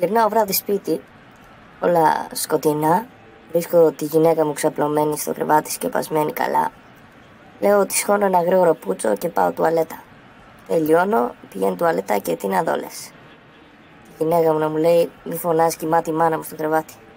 Γυρνάω βράδυ σπίτι, όλα σκοτεινά. Βρίσκω τη γυναίκα μου ξαπλωμένη στο κρεβάτι, σκεπασμένη καλά. Λέω ότι σηκώνω ένα γρήγορο πούτσο και πάω τουαλέτα. Τελειώνω, πηγαίνω τουαλέτα και τι να δω λες. Η γυναίκα μου να μου λέει: μη φωνάζει, κοιμάται η μάνα μου στο κρεβάτι.